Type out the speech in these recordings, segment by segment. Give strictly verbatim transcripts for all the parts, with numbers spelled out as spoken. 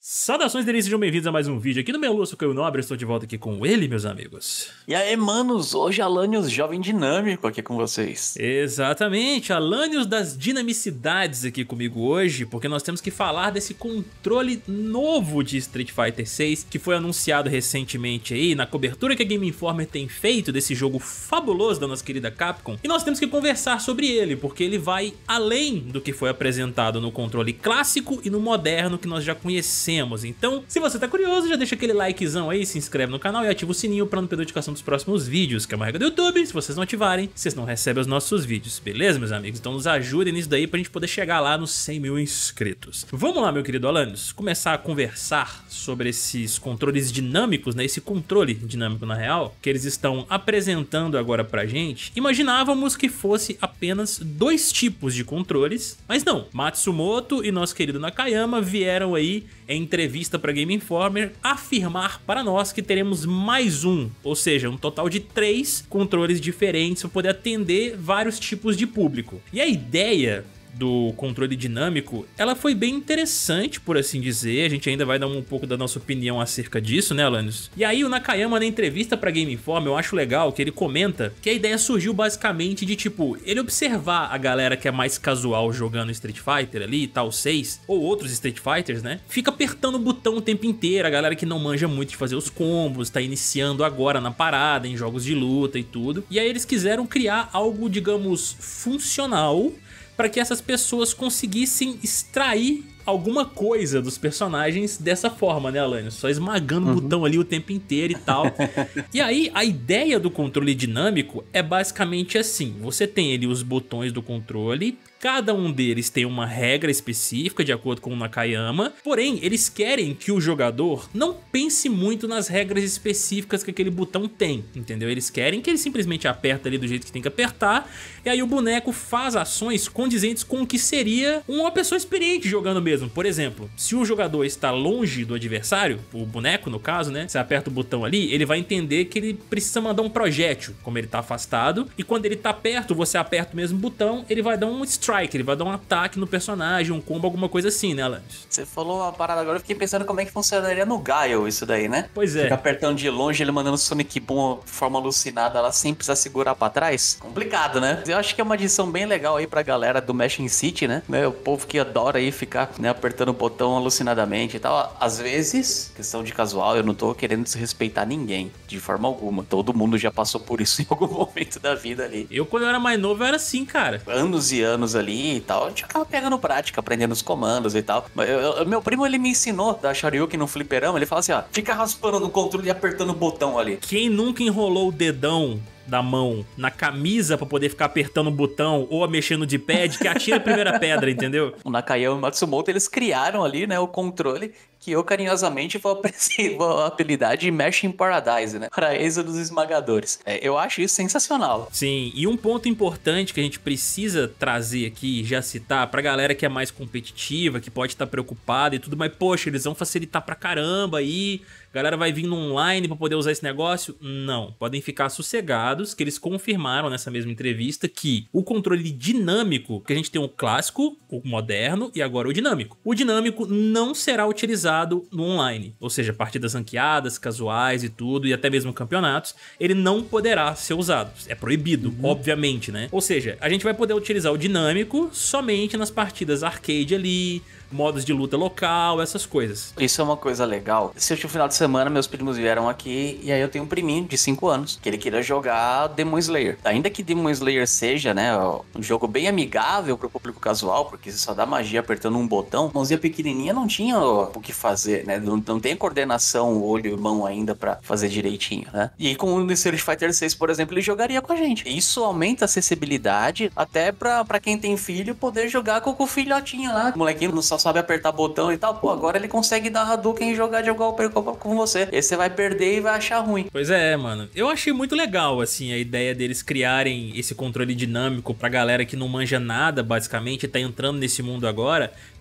Saudações delícias, sejam bem-vindos a mais um vídeo aqui no Melu, sou Caio Nobre, estou de volta aqui com ele, meus amigos. E aí, manos, hoje Alanios Jovem Dinâmico aqui com vocês. Exatamente, Alanios das dinamicidades aqui comigo hoje, porque nós temos que falar desse controle novo de Street Fighter seis, que foi anunciado recentemente aí, na cobertura que a Game Informer tem feito desse jogo fabuloso da nossa querida Capcom, e nós temos que conversar sobre ele, porque ele vai além do que foi apresentado no controle clássico e no moderno que nós já conhecemos. Então, se você tá curioso, já deixa aquele likezão aí, se inscreve no canal e ativa o sininho pra não perder notificação dos próximos vídeos, que é uma regra do YouTube. Se vocês não ativarem, vocês não recebem os nossos vídeos, beleza, meus amigos? Então nos ajudem nisso daí pra gente poder chegar lá nos cem mil inscritos. Vamos lá, meu querido Alanios, começar a conversar sobre esses controles dinâmicos, né? Esse controle dinâmico, na real, que eles estão apresentando agora pra gente. Imaginávamos que fosse apenas dois tipos de controles, mas não. Matsumoto e nosso querido Nakayama vieram aí em entrevista para Game Informer afirmar para nós que teremos mais um, ou seja, um total de três controles diferentes para poder atender vários tipos de público. E a ideia do controle dinâmico, ela foi bem interessante, por assim dizer. A gente ainda vai dar um pouco da nossa opinião acerca disso, né, Alanios? E aí o Nakayama, na entrevista pra Game Informer, eu acho legal que ele comenta que a ideia surgiu basicamente de, tipo, ele observar a galera que é mais casual jogando Street Fighter ali, tal, seis, ou outros Street Fighters, né? Fica apertando o botão o tempo inteiro, a galera que não manja muito de fazer os combos, tá iniciando agora na parada, em jogos de luta e tudo. E aí eles quiseram criar algo, digamos, funcional, para que essas pessoas conseguissem extrair alguma coisa dos personagens dessa forma, né, Alanios? Só esmagando uhum. o botão ali o tempo inteiro e tal. E aí, a ideia do controle dinâmico é basicamente assim. Você tem ali os botões do controle, cada um deles tem uma regra específica, de acordo com o Nakayama, porém, eles querem que o jogador não pense muito nas regras específicas que aquele botão tem, entendeu? Eles querem que ele simplesmente aperta ali do jeito que tem que apertar, e aí o boneco faz ações condizentes com o que seria uma pessoa experiente jogando mesmo. Por exemplo, se o jogador está longe do adversário, o boneco no caso, né? Você aperta o botão ali, ele vai entender que ele precisa mandar um projétil, como ele tá afastado, e quando ele tá perto, você aperta o mesmo botão, ele vai dar um strike, ele vai dar um ataque no personagem, um combo, alguma coisa assim, né, Alanios? Você falou uma parada agora, eu fiquei pensando como é que funcionaria no Gaio isso daí, né? Pois é. Fica apertando de longe, ele mandando Sonic Boom de forma alucinada lá, sem precisar segurar pra trás. Complicado, né? Eu acho que é uma adição bem legal aí pra galera do Mashing City, né? O povo que adora aí ficar, né, apertando o botão alucinadamente e tal. Às vezes, questão de casual, eu não tô querendo desrespeitar ninguém, de forma alguma. Todo mundo já passou por isso em algum momento da vida ali. Eu, quando eu era mais novo, eu era assim, cara. Anos e anos ali e tal, a gente acaba pegando prática, aprendendo os comandos e tal. Eu, eu, meu primo, ele me ensinou da Shoryuken no fliperama, ele fala assim, ó, fica raspando no controle e apertando o botão ali. Quem nunca enrolou o dedão da mão na camisa pra poder ficar apertando o botão ou mexendo de pad, que atira a primeira pedra, entendeu? O Nakayama e o Matsumoto, eles criaram ali, né, o controle que eu carinhosamente vou, vou apelidar de Mashing Paradise, né? Paraíso dos esmagadores. É, eu acho isso sensacional. Sim, e um ponto importante que a gente precisa trazer aqui e já citar pra galera que é mais competitiva, que pode estar preocupada e tudo, mas poxa, eles vão facilitar pra caramba aí, a galera vai vir no online pra poder usar esse negócio? Não, podem ficar sossegados, que eles confirmaram nessa mesma entrevista que o controle dinâmico, que a gente tem o clássico, o moderno e agora o dinâmico. O dinâmico não será utilizado no online, ou seja, partidas ranqueadas, casuais e tudo, e até mesmo campeonatos, ele não poderá ser usado, é proibido, uhum. obviamente, né? Ou seja, a gente vai poder utilizar o dinâmico somente nas partidas arcade ali, modos de luta local, essas coisas. Isso é uma coisa legal. Esse último final de semana, meus primos vieram aqui e aí eu tenho um priminho de cinco anos que ele queria jogar Demon Slayer. Ainda que Demon Slayer seja, né, um jogo bem amigável pro público casual, porque você só dá magia apertando um botão, mãozinha pequenininha não tinha o que fazer, né? Não, não tem coordenação, olho e mão ainda pra fazer direitinho, né? E com o Street Fighter seis, por exemplo, ele jogaria com a gente. Isso aumenta a acessibilidade até pra, pra quem tem filho poder jogar com o filhotinho lá. O molequinho não só sabe apertar botão e tal, pô, agora ele consegue dar Hadouken e jogar de igual para igual com você. E você vai perder e vai achar ruim. Pois é, mano. Eu achei muito legal, assim, a ideia deles criarem esse controle dinâmico pra galera que não manja nada, basicamente, e tá entrando nesse mundo agora,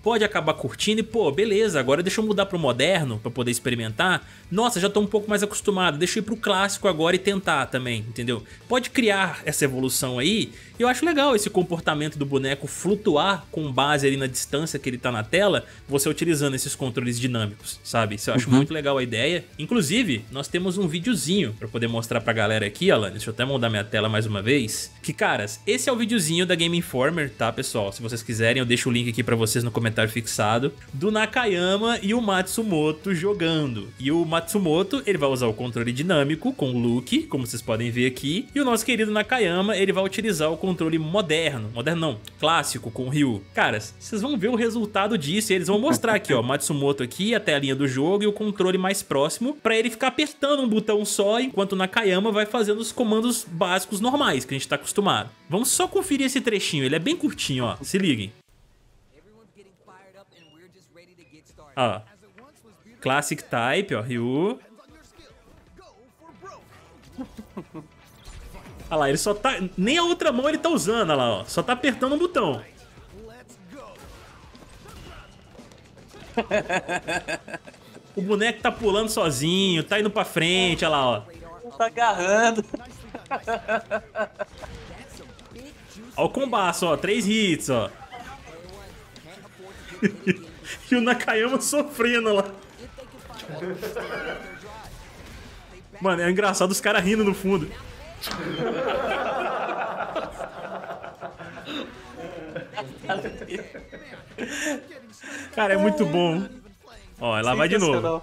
pode acabar curtindo e, pô, beleza, agora deixa eu mudar pro moderno pra poder experimentar. Nossa, já tô um pouco mais acostumado, deixa eu ir pro clássico agora e tentar também, entendeu? Pode criar essa evolução aí. E eu acho legal esse comportamento do boneco flutuar com base ali na distância que ele tá na tela, você utilizando esses controles dinâmicos, sabe? Isso eu acho uhum. muito legal a ideia. Inclusive, nós temos um videozinho pra poder mostrar pra galera aqui, Alan. Deixa eu até mudar minha tela mais uma vez. Que, caras, esse é o videozinho da Game Informer, tá, pessoal? Se vocês quiserem, eu deixo o link aqui pra vocês no comentário fixado. Do Nakayama e o Matsumoto jogando. E o Matsumoto, ele vai usar o controle dinâmico com o Luke, como vocês podem ver aqui. E o nosso querido Nakayama, ele vai utilizar o controle moderno. Moderno não, clássico com o Ryu. Caras, vocês vão ver o resultado disso. E eles vão mostrar aqui, ó, Matsumoto aqui, a telinha do jogo e o controle mais próximo, pra ele ficar apertando um botão só, enquanto o Nakayama vai fazendo os comandos básicos normais, que a gente tá acostumado. Vamos só conferir esse trechinho, ele é bem curtinho, ó. Se liguem. Ó. Classic Type, ó, Ryu. Olha lá, ele só tá... Nem a outra mão ele tá usando, olha lá, ó. Só tá apertando um botão. O boneco tá pulando sozinho, tá indo pra frente, olha lá, ó. Tá agarrando. Ó o combaço, ó. Três hits, ó. E o Nakayama sofrendo lá. Mano, é engraçado os caras rindo no fundo. Cara, é muito bom. Ó, lá vai de novo.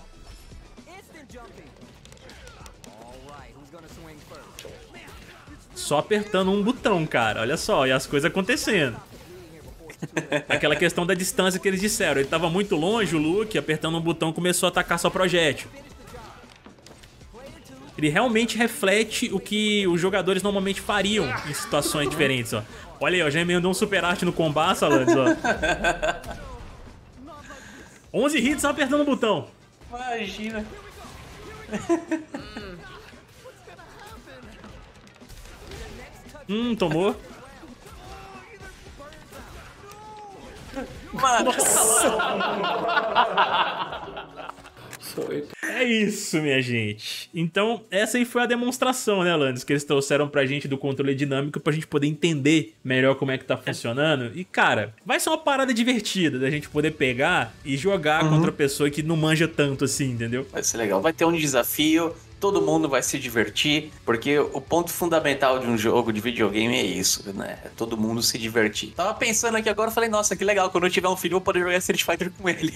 Só apertando um botão, cara. Olha só, e as coisas acontecendo. Aquela questão da distância que eles disseram. Ele tava muito longe, o Luke, apertando um botão, começou a atacar só projétil. Ele realmente reflete o que os jogadores normalmente fariam em situações diferentes, ó. Olha aí, ó, já emendou um super arte no combate, Alanis, ó. onze hits só apertando o botão. Imagina. Hum, tomou. Mano. É isso, minha gente. Então, essa aí foi a demonstração, né, Alanis, que eles trouxeram pra gente do controle dinâmico pra gente poder entender melhor como é que tá funcionando. E, cara, vai ser uma parada divertida da gente poder pegar e jogar uhum. contra pessoa que não manja tanto assim, entendeu? Vai ser legal. Vai ter um desafio, todo mundo vai se divertir, porque o ponto fundamental de um jogo de videogame é isso, né? É todo mundo se divertir. Tava pensando aqui agora, falei, nossa, que legal, quando eu tiver um filho eu vou poder jogar Street Fighter com ele.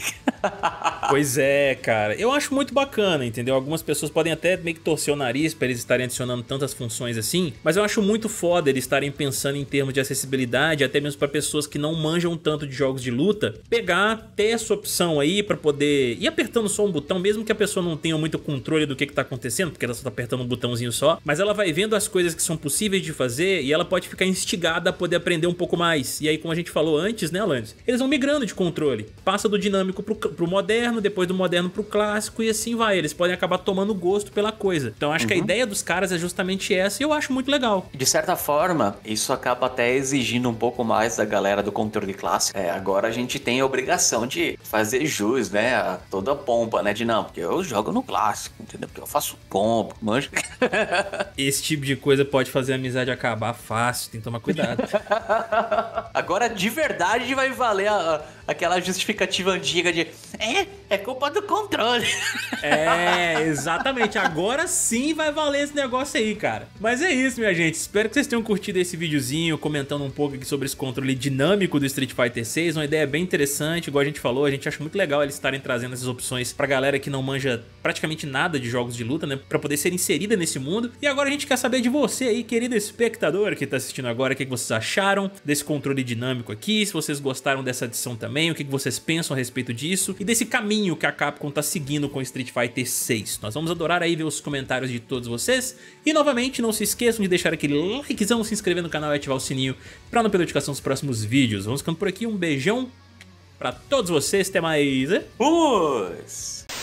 Pois é, cara. Eu acho muito bacana, entendeu? Algumas pessoas podem até meio que torcer o nariz pra eles estarem adicionando tantas funções assim, mas eu acho muito foda eles estarem pensando em termos de acessibilidade, até mesmo pra pessoas que não manjam tanto de jogos de luta, pegar, ter essa opção aí pra poder ir apertando só um botão, mesmo que a pessoa não tenha muito controle do que que tá acontecendo, porque ela só tá apertando um botãozinho só, mas ela vai vendo as coisas que são possíveis de fazer e ela pode ficar instigada a poder aprender um pouco mais. E aí, como a gente falou antes, né, Alanis? Eles vão migrando de controle. Passa do dinâmico pro, pro moderno, depois do moderno pro clássico e assim vai. Eles podem acabar tomando gosto pela coisa. Então acho uhum. que a ideia dos caras é justamente essa e eu acho muito legal. De certa forma, isso acaba até exigindo um pouco mais da galera do controle clássico. É, agora a gente tem a obrigação de fazer jus, né, a toda a pompa, né, de não, porque eu jogo no clássico, entendeu? Porque eu faço combo, manja. Esse tipo de coisa pode fazer a amizade acabar fácil, tem que tomar cuidado. Agora de verdade vai valer a, a, aquela justificativa antiga de é, é culpa do controle. É, exatamente. Agora sim vai valer esse negócio aí, cara. Mas é isso, minha gente. Espero que vocês tenham curtido esse videozinho, comentando um pouco aqui sobre esse controle dinâmico do Street Fighter seis. Uma ideia bem interessante, igual a gente falou. A gente acha muito legal eles estarem trazendo essas opções pra galera que não manja praticamente nada de jogos de luta, né? Pra poder ser inserida nesse mundo. E agora a gente quer saber de você aí, querido espectador que tá assistindo agora, o que vocês acharam desse controle dinâmico aqui, se vocês gostaram dessa adição também, o que vocês pensam a respeito disso e desse caminho que a Capcom tá seguindo com Street Fighter seis. Nós vamos adorar aí ver os comentários de todos vocês. E novamente, não se esqueçam de deixar aquele likezão, se inscrever no canal e ativar o sininho pra não perder notificação dos próximos vídeos. Vamos ficando por aqui, um beijão pra todos vocês, até mais. Fui!